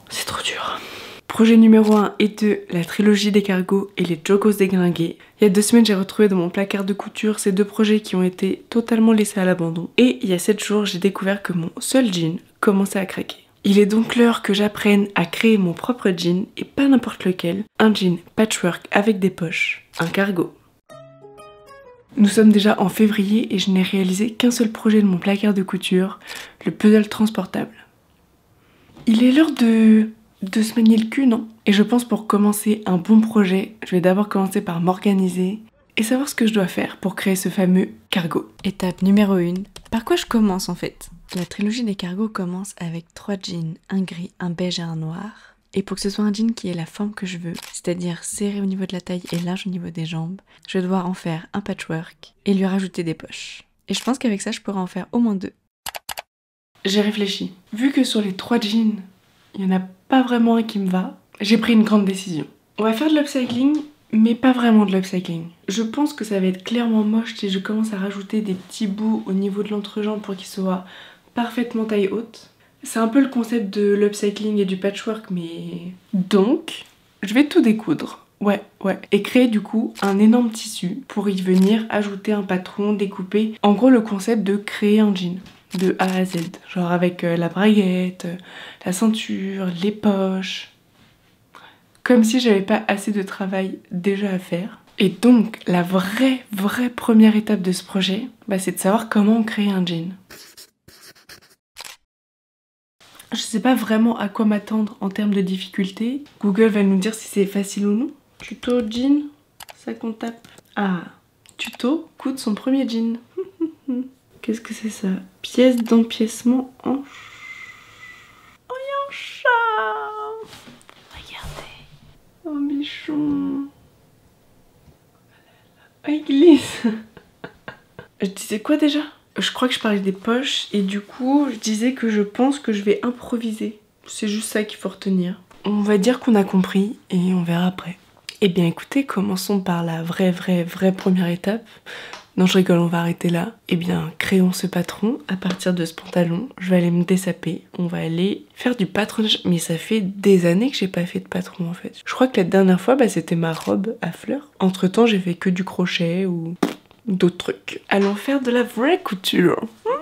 C'est trop dur. Projet numéro 1 et 2, la trilogie des cargos et les jogos déglingués. Il y a 2 semaines, j'ai retrouvé dans mon placard de couture ces 2 projets qui ont été totalement laissés à l'abandon. Et il y a 7 jours, j'ai découvert que mon seul jean commençait à craquer. Il est donc l'heure que j'apprenne à créer mon propre jean, et pas n'importe lequel, un jean patchwork avec des poches, un cargo. Nous sommes déjà en février et je n'ai réalisé qu'un seul projet de mon placard de couture, le puzzle transportable. Il est l'heure de se manier le cul, non? Et je pense pour commencer un bon projet, je vais d'abord commencer par m'organiser et savoir ce que je dois faire pour créer ce fameux cargo. Étape numéro 1. Par quoi je commence en fait? La trilogie des cargos commence avec 3 jeans, un gris, un beige et un noir. Et pour que ce soit un jean qui ait la forme que je veux, c'est-à-dire serré au niveau de la taille et large au niveau des jambes, je vais devoir en faire un patchwork et lui rajouter des poches. Et je pense qu'avec ça, je pourrais en faire au moins 2. J'ai réfléchi. Vu que sur les 3 jeans, il n'y en a pas vraiment un qui me va, j'ai pris une grande décision. On va faire de l'upcycling, mais pas vraiment de l'upcycling. Je pense que ça va être clairement moche si je commence à rajouter des petits bouts au niveau de l'entrejambe pour qu'il soit parfaitement taille haute. C'est un peu le concept de l'upcycling et du patchwork, mais... Donc, je vais tout découdre. Ouais. Et créer du coup un énorme tissu pour y venir ajouter un patron découpé. En gros, le concept de créer un jean de A à Z. Genre avec la braguette, la ceinture, les poches. Comme si j'avais pas assez de travail déjà à faire. Et donc, la vraie première étape de ce projet, c'est de savoir comment on crée un jean. Je sais pas vraiment à quoi m'attendre en termes de difficulté. Google va nous dire si c'est facile ou non. Tuto jean, ça qu'on tape. Ah, tuto, coudre son premier jean. Qu'est-ce que c'est ça? Pièce d'empiècement en... Oh, y a un chat! Regardez. Oh, bichon. Oh, il glisse. Je disais quoi déjà? Je crois que je parlais des poches et du coup je disais que je pense que je vais improviser. C'est juste ça qu'il faut retenir. On va dire qu'on a compris et on verra après. Eh bien écoutez, commençons par la vraie première étape. Non, je rigole, on va arrêter là. Eh bien, créons ce patron à partir de ce pantalon. Je vais aller me dessaper. On va aller faire du patronnage. Mais ça fait des années que j'ai pas fait de patron en fait. Je crois que la dernière fois, c'était ma robe à fleurs. Entre temps, j'ai fait que du crochet ou... d'autres trucs. Allons faire de la vraie couture.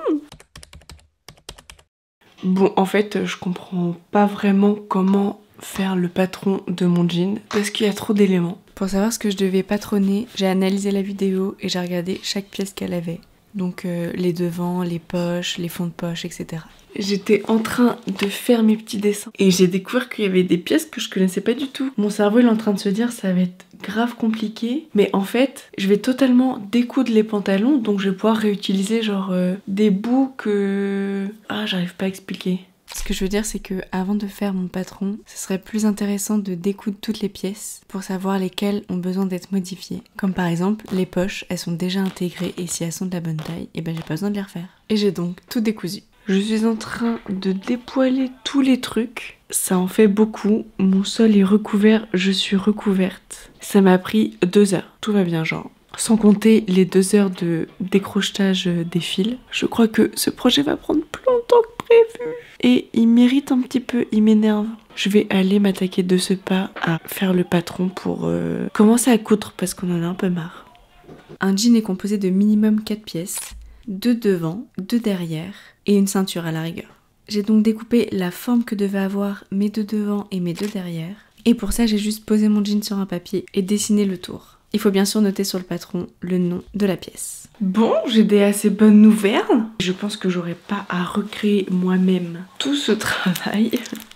Bon, en fait, je comprends pas vraiment comment faire le patron de mon jean parce qu'il y a trop d'éléments. Pour savoir ce que je devais patronner, j'ai analysé la vidéo et j'ai regardé chaque pièce qu'elle avait. Donc les devants, les poches, les fonds de poche, etc. J'étais en train de faire mes petits dessins et j'ai découvert qu'il y avait des pièces que je connaissais pas du tout. Mon cerveau il est en train de se dire ça va être grave compliqué, mais en fait je vais totalement découdre les pantalons, donc je vais pouvoir réutiliser genre des bouts que... Ah, j'arrive pas à expliquer. Ce que je veux dire, c'est que avant de faire mon patron, ce serait plus intéressant de découdre toutes les pièces pour savoir lesquelles ont besoin d'être modifiées. Comme par exemple, les poches, elles sont déjà intégrées et si elles sont de la bonne taille, j'ai pas besoin de les refaire. Et j'ai donc tout décousu. Je suis en train de dépoiler tous les trucs. Ça en fait beaucoup. Mon sol est recouvert, je suis recouverte. Ça m'a pris 2 heures. Tout va bien, genre. Sans compter les 2 heures de décrochetage des fils. Je crois que ce projet va prendre plus longtemps que prévu. Et il mérite un petit peu, il m'énerve. Je vais aller m'attaquer de ce pas à faire le patron pour commencer à coudre parce qu'on en a un peu marre. Un jean est composé de minimum 4 pièces, 2 devant, 2 derrière et une ceinture à la rigueur. J'ai donc découpé la forme que devaient avoir mes 2 devant et mes 2 derrière. Et pour ça, j'ai juste posé mon jean sur un papier et dessiné le tour. Il faut bien sûr noter sur le patron le nom de la pièce. Bon, j'ai des assez bonnes nouvelles. Je pense que j'aurai pas à recréer moi-même tout ce travail.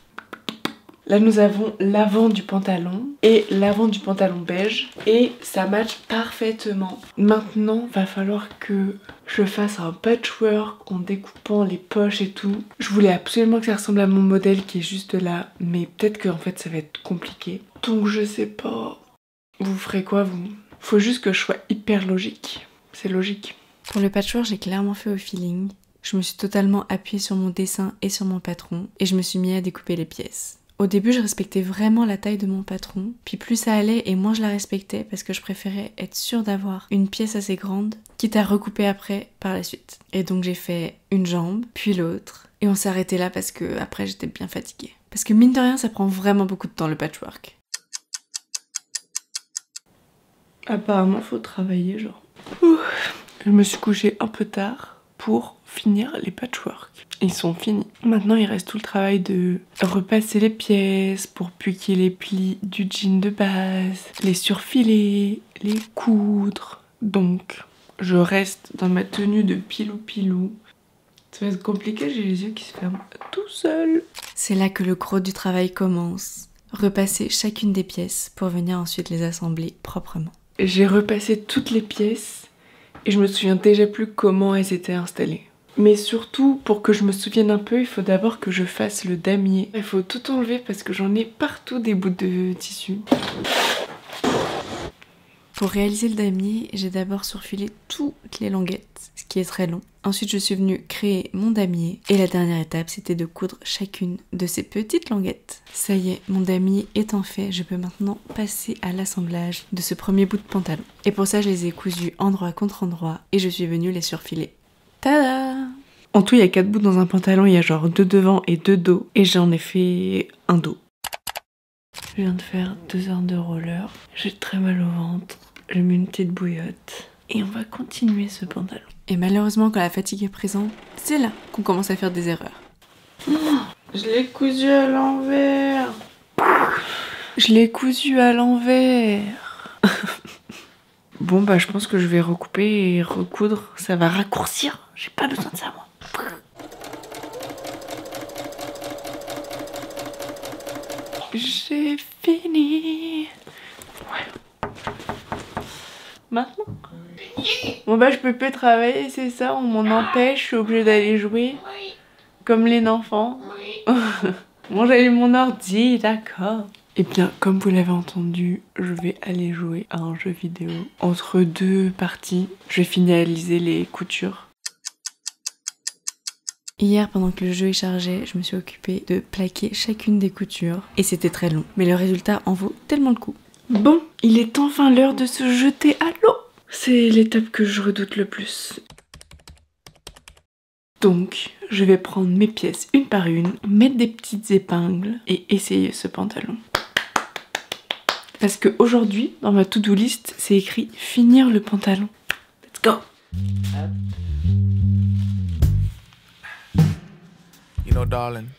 Là, nous avons l'avant du pantalon et l'avant du pantalon beige. Et ça match parfaitement. Maintenant, va falloir que je fasse un patchwork en découpant les poches et tout. Je voulais absolument que ça ressemble à mon modèle qui est juste là. Mais peut-être qu'en fait, ça va être compliqué. Donc, je sais pas. Vous ferez quoi, vous? Faut juste que je sois hyper logique. C'est logique. Pour le patchwork, j'ai clairement fait au feeling. Je me suis totalement appuyée sur mon dessin et sur mon patron. Et je me suis mis à découper les pièces. Au début, je respectais vraiment la taille de mon patron. Puis plus ça allait et moins je la respectais parce que je préférais être sûre d'avoir une pièce assez grande, quitte à recouper après par la suite. Et donc j'ai fait une jambe, puis l'autre. Et on s'est arrêté là parce que après j'étais bien fatiguée. Parce que mine de rien, ça prend vraiment beaucoup de temps le patchwork. Apparemment, faut travailler genre. Ouh. Je me suis couchée un peu tard pour finir les patchwork. Ils sont finis. Maintenant, il reste tout le travail de repasser les pièces pour plier les plis du jean de base, les surfiler, les coudre. Donc, je reste dans ma tenue de pilou-pilou. Ça va être compliqué, j'ai les yeux qui se ferment tout seuls. C'est là que le gros du travail commence. Repasser chacune des pièces pour venir ensuite les assembler proprement. J'ai repassé toutes les pièces et je me souviens déjà plus comment elles étaient installées. Mais surtout, pour que je me souvienne un peu, il faut d'abord que je fasse le damier. Il faut tout enlever parce que j'en ai partout des bouts de tissu. Pour réaliser le damier, j'ai d'abord surfilé toutes les languettes, ce qui est très long. Ensuite, je suis venue créer mon damier. Et la dernière étape, c'était de coudre chacune de ces petites languettes. Ça y est, mon damier étant fait, je peux maintenant passer à l'assemblage de ce premier bout de pantalon. Et pour ça, je les ai cousus endroit contre endroit et je suis venue les surfiler. Tada! En tout, il y a 4 bouts dans un pantalon, il y a genre 2 devant et 2 dos. Et j'en ai fait un dos. Je viens de faire 2 heures de roller. J'ai très mal au ventre. Je mets une petite bouillotte. Et on va continuer ce pantalon. Et malheureusement, quand la fatigue est présente, c'est là qu'on commence à faire des erreurs. Je l'ai cousu à l'envers. Je l'ai cousu à l'envers. Bon bah je pense que je vais recouper et recoudre. Ça va raccourcir. J'ai pas besoin de ça moi. J'ai fini. Ouais. Maintenant. Bon bah je peux plus travailler, c'est ça, on m'en empêche, je suis obligée d'aller jouer. Comme les enfants. Bon, j'allume mon ordi, d'accord. Et bien, comme vous l'avez entendu, je vais aller jouer à un jeu vidéo. Entre 2 parties, je vais finaliser les coutures. Hier, pendant que le jeu est chargé, je me suis occupée de plaquer chacune des coutures. Et c'était très long, mais le résultat en vaut tellement le coup. Bon, il est enfin l'heure de se jeter à l'eau. C'est l'étape que je redoute le plus. Donc, je vais prendre mes pièces une par une, mettre des petites épingles et essayer ce pantalon. Parce que aujourd'hui, dans ma to-do list, c'est écrit finir le pantalon. Let's go! You know, darling,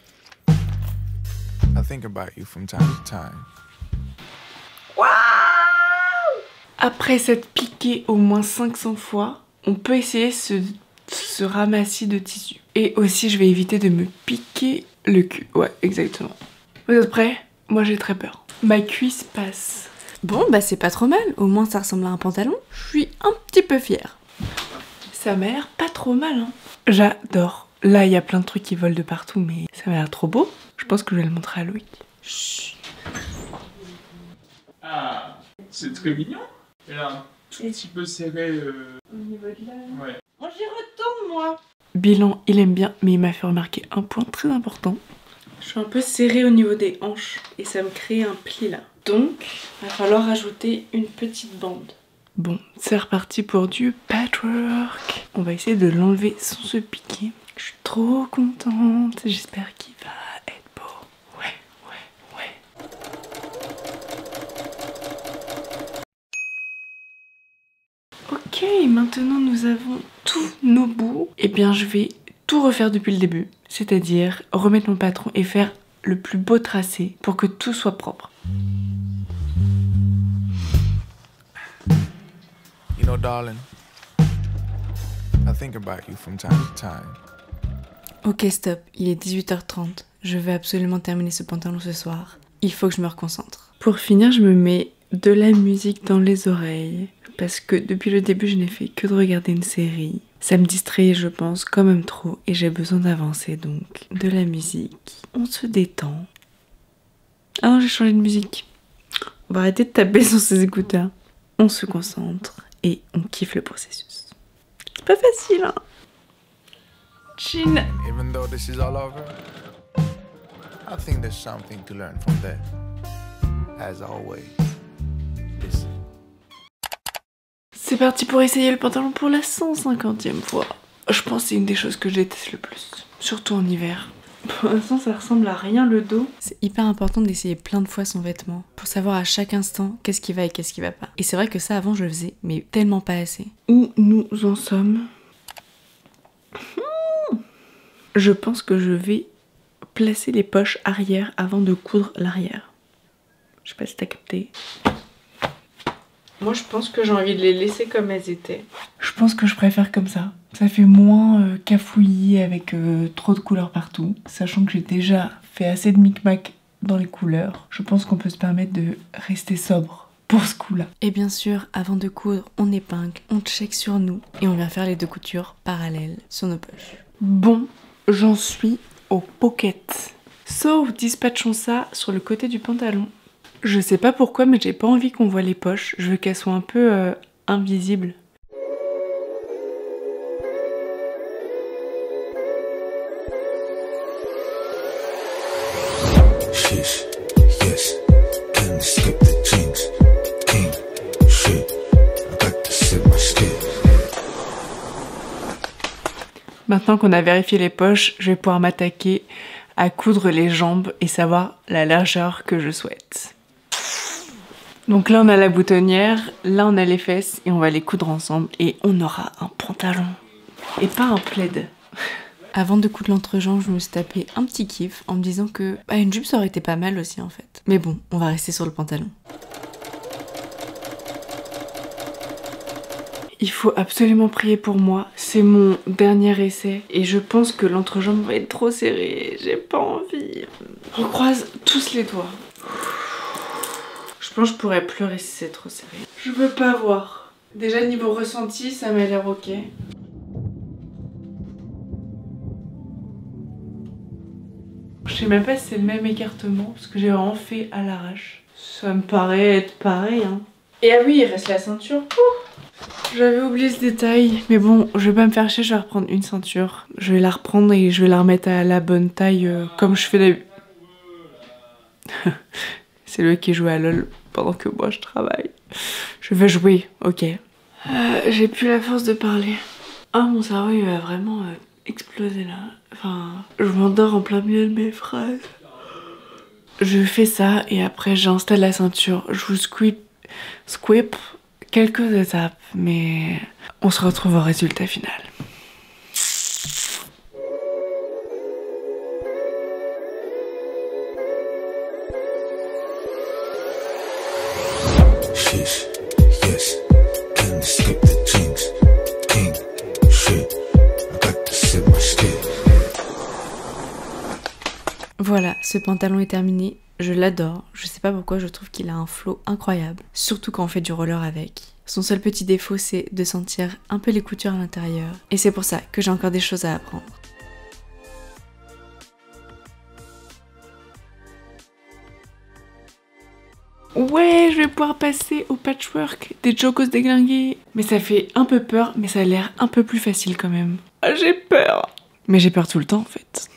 I think about you from time to time. Wow! Après s'être piqué au moins 500 fois, on peut essayer ce ramassis de tissu. Et aussi, je vais éviter de me piquer le cul. Ouais, exactement. Vous êtes prêts? Moi, j'ai très peur. Ma cuisse passe. Bon, bah c'est pas trop mal. Au moins, ça ressemble à un pantalon. Je suis un petit peu fière. Ça m'a l'air pas trop mal, hein. J'adore. Là, il y a plein de trucs qui volent de partout, mais ça m'a l'air trop beau. Je pense que je vais le montrer à Loïc. Chut. Ah, c'est très mignon. Elle a un tout petit peu serré. Au niveau de là. Ouais. Moi, j'y retourne, moi. Bilan, il aime bien, mais il m'a fait remarquer un point très important. Je suis un peu serrée au niveau des hanches et ça me crée un pli là. Donc, il va falloir rajouter une petite bande. Bon, c'est reparti pour du patchwork. On va essayer de l'enlever sans se piquer. Je suis trop contente. J'espère qu'il va être beau. Ouais. Ok, maintenant nous avons tous nos bouts. Et bien, je vais tout refaire depuis le début. C'est-à-dire remettre mon patron et faire le plus beau tracé pour que tout soit propre. You know, darling, I think about you from time to time. Ok, stop, il est 18h30. Je veux absolument terminer ce pantalon ce soir. Il faut que je me reconcentre. Pour finir, je me mets de la musique dans les oreilles. Parce que depuis le début, je n'ai fait que de regarder une série. Ça me distrait, je pense, quand même trop. Et j'ai besoin d'avancer, donc de la musique. On se détend. Ah non, j'ai changé de musique. On va arrêter de taper sur ses écouteurs. On se concentre et on kiffe le processus. C'est pas facile, hein. Chin. Even though this is all over, I think there's something to learn from that. As always, listen. C'est parti pour essayer le pantalon pour la 150e fois. Je pense que c'est une des choses que je déteste le plus. Surtout en hiver. Pour l'instant, ça ressemble à rien le dos. C'est hyper important d'essayer plein de fois son vêtement pour savoir à chaque instant qu'est-ce qui va et qu'est-ce qui va pas. Et c'est vrai que ça, avant, je le faisais, mais tellement pas assez. Où nous en sommes? Je pense que je vais placer les poches arrière avant de coudre l'arrière. Je sais pas si t'as capté. Moi, je pense que j'ai envie de les laisser comme elles étaient. Je pense que je préfère comme ça. Ça fait moins cafouillis avec trop de couleurs partout. Sachant que j'ai déjà fait assez de micmac dans les couleurs. Je pense qu'on peut se permettre de rester sobre pour ce coup-là. Et bien sûr, avant de coudre, on épingle, on check sur nous et on vient faire les 2 coutures parallèles sur nos poches. Bon, j'en suis au pocket. So, dispatchons ça sur le côté du pantalon. Je sais pas pourquoi, mais j'ai pas envie qu'on voit les poches. Je veux qu'elles soient un peu invisibles. Shish, yes, can skip the jeans. King, shit, I got to sip my skin. Maintenant qu'on a vérifié les poches, je vais pouvoir m'attaquer à coudre les jambes et savoir la largeur que je souhaite. Donc là on a la boutonnière, là on a les fesses et on va les coudre ensemble et on aura un pantalon et pas un plaid. Avant de coudre l'entrejambe, je me suis tapé un petit kiff en me disant que une jupe ça aurait été pas mal aussi en fait. Mais bon, on va rester sur le pantalon. Il faut absolument prier pour moi, c'est mon dernier essai et je pense que l'entrejambe va être trop serrée, j'ai pas envie. On croise tous les doigts. Je pense que je pourrais pleurer si c'est trop serré. Je veux pas voir. Déjà niveau ressenti, ça m'a l'air ok. Je sais même pas si c'est le même écartement parce que j'ai vraiment fait à l'arrache. Ça me paraît être pareil hein. Et ah oui, il reste la ceinture. J'avais oublié ce détail. Mais bon, je vais pas me faire chier, je vais reprendre une ceinture. Je vais la reprendre et je vais la remettre à la bonne taille comme je fais d'habitude. C'est lui qui joue à LOL pendant que moi je travaille. Je vais jouer, ok. J'ai plus la force de parler. Ah, mon cerveau il va vraiment exploser là. Enfin, je m'endors en plein milieu de mes phrases. Je fais ça et après j'installe la ceinture. Je vous squip quelques étapes, mais on se retrouve au résultat final. Shish, yes, can skip the jeans. King, shit, I got to sip my skin. Voilà, ce pantalon est terminé. Je l'adore. Je sais pas pourquoi, je trouve qu'il a un flow incroyable. Surtout quand on fait du roller avec. Son seul petit défaut, c'est de sentir un peu les coutures à l'intérieur. Et c'est pour ça que j'ai encore des choses à apprendre. Ouais, je vais pouvoir passer au patchwork des jogos déglingués. Mais ça fait un peu peur, mais ça a l'air un peu plus facile quand même. Ah, j'ai peur. Mais j'ai peur tout le temps en fait.